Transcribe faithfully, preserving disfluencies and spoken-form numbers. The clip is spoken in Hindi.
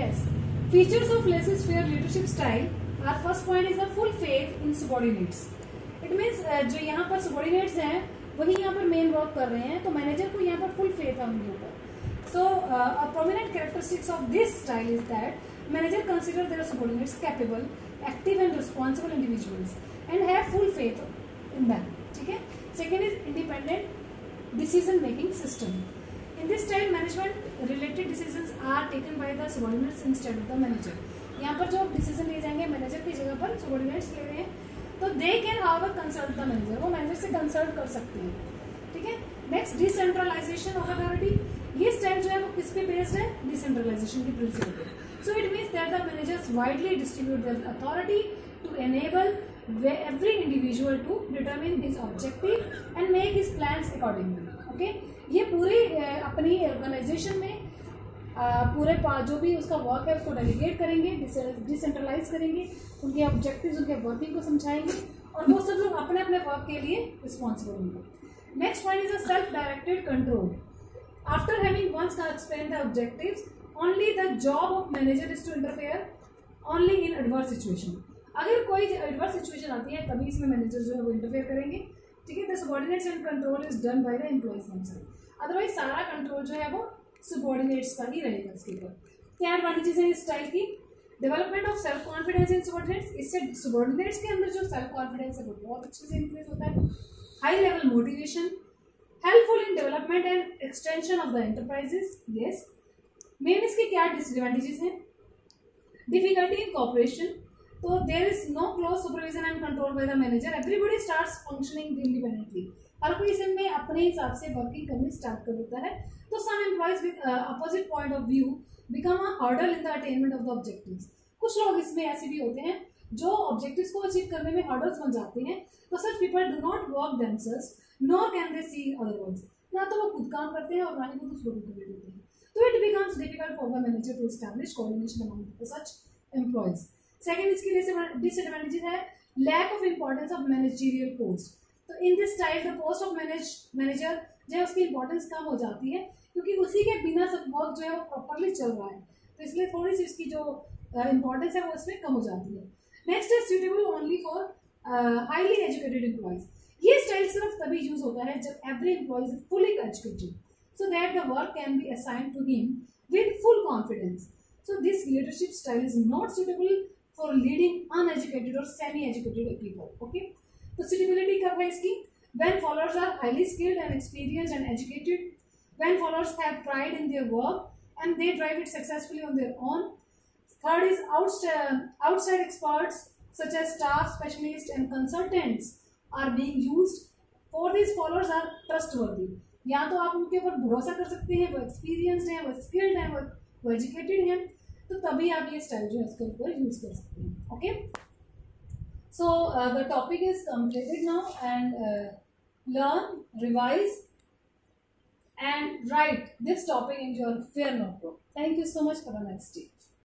Yes. Features of laissez-faire leadership style. Our first point is the full faith in subordinates. It means uh, जो यहाँ पर subordinates हैं वही यहाँ पर मेन वर्क कर रहे हैं, तो मैनेजर को यहाँ पर फुल फेथ है उनके ऊपर. So uh, a prominent characteristics of this style is that manager consider their subordinates capable, active and responsible individuals and have full faith in them. ठीक है. Second is independent decision making system. In this style, management related decisions are taken by the subordinates instead of the manager. यहाँ पर जो डिसीजन लिए जाएंगे मैनेजर की जगह पर सबॉर्डिनेट्स ले रहे हैं, तो they can however consult the manager, वो मैनेजर से कंसल्ट कर सकते हैं. ठीक है. Next, decentralization of authority. ये स्टाइल जो है वो किस पे बेस्ड है? डिसेंट्रलाइजेशन की प्रिंसिपल पे. So it means that the managers widely distribute their authority to enable every individual to determine his objective and make his plans accordingly. Okay? ये पूरी अपनी ऑर्गेनाइजेशन में पूरे जो भी उसका वर्क है उसको डेलीगेट करेंगे, डिसेंट्रलाइज करेंगे, उनके ऑब्जेक्टिव्स, उनके वर्किंग को समझाएंगे और वो सब लोग अपने अपने वर्क के लिए रिस्पॉन्सिबल होंगे. Next point is a self directed control. After having once explain the objectives, only the job of manager is to interfere only in adverse situation. अगर कोई एडवर्स सिचुएशन आती है तभी इसमें मैनेजर जो है वो इंटरफेयर करेंगे. ठीक है. The subordinates and control is done by the employees themself. Otherwise सारा कंट्रोल जो है वो सबऑर्डिनेट्स का ही रहेगा इसके ऊपर. क्या एडवांटेजेस हैं इस स्टाइल की? Development of self confidence in subordinates. इससे सबऑर्डिनेट्स के अंदर जो सेल्फ कॉन्फिडेंस है वो बहुत अच्छे से इंक्रीज होता है. High level motivation, helpful in development and extension of the enterprises. Yes. Main इसके क्या डिसएडवांटेजेस हैं? Difficulty in cooperation. तो there is no close supervision and control by the manager. Everybody starts functioning independently. हर कोई इसमें अपने हिसाब से वर्किंग करनी स्टार्ट कर देता है. तो some employees with opposite point of view become a hurdle in the attainment of the objectives. कुछ लोग इसमें ऐसे भी होते हैं जो ऑब्जेक्टिव्स को अचीव करने में हर्डल्स बन जाते हैं. तो such people do not work themselves nor can they see other words. ना तो वो खुद काम करते हैं और ना ही वो दूसरों को कर देते हैं. तो it becomes difficult for the manager to establish coordination among such employees. Second, इसके लिए डिसएडवांटेजेस है lack of importance of managerial post. तो in this style the post of manage manager जो है उसकी इंपॉर्टेंस कम हो जाती है क्योंकि उसी के बिना सब वर्क जो है वो प्रॉपरली चल रहा है. तो इसलिए थोड़ी सी इसकी जो इंपॉर्टेंस है वो इसमें कम हो जाती है. Next is suitable only for highly educated employees. ये स्टाइल सिर्फ तभी यूज होता है जब every employee is fully educated so that the work can be assigned to him with full confidence. So this leadership style is not suitable for leading uneducated or semi-educated people. Okay, तो suitability कब है इसकी? When followers are highly skilled and experienced and educated, when followers have pride in their work and they drive it successfully on their own. Third is outside, outside experts such as staff specialists and consultants are being used. Fourth is followers are trustworthy. या तो आप उनके ऊपर भरोसा कर सकते हैं, वो experienced हैं, वो skilled हैं, वो, वो educated हैं, तो तभी आप ये स्टाइल जो है उसके ऊपर यूज कर सकते हैं. Okay, so the topic is completed now and learn, revise and write this topic in your fair notebook. Thank you so much. For the next day.